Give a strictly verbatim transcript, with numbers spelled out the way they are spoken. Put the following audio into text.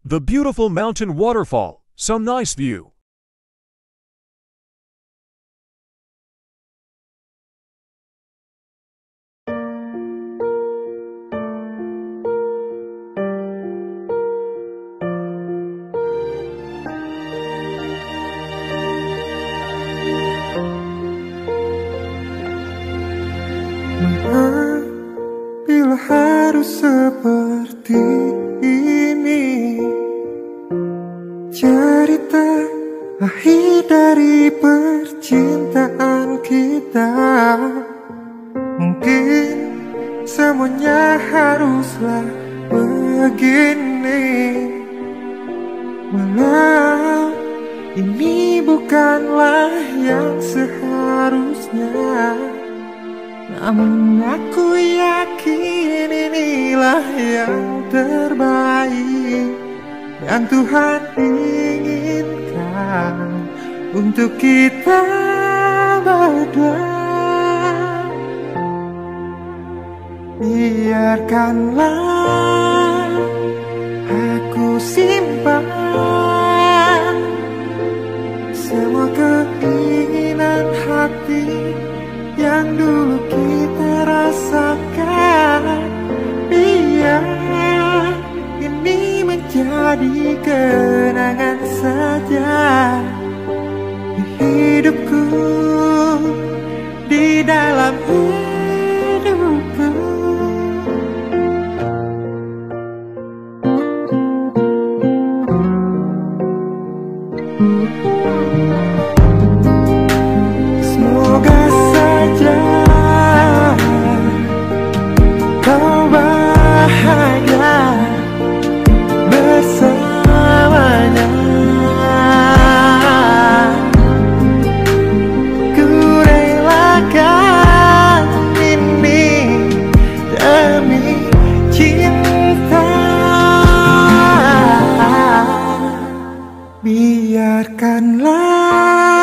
The beautiful mountain waterfall, some nice view. Maaf bila harus seperti ini, cerita akhir dari percintaan kita. Mungkin semuanya haruslah begini, walau ini bukanlah yang seharusnya. Namun aku yakin inilah yang terbaik yang Tuhan inginkan untuk kita berdua. Biarkanlah aku simpan semua keinginan hati yang dulu kita rasakan. Biar ini menjadi kenangan saja di hidupku, di dalam hidupku. Semoga saja kau bahagia bersamanya. Ku relakan ini demi cinta. Biarkanlah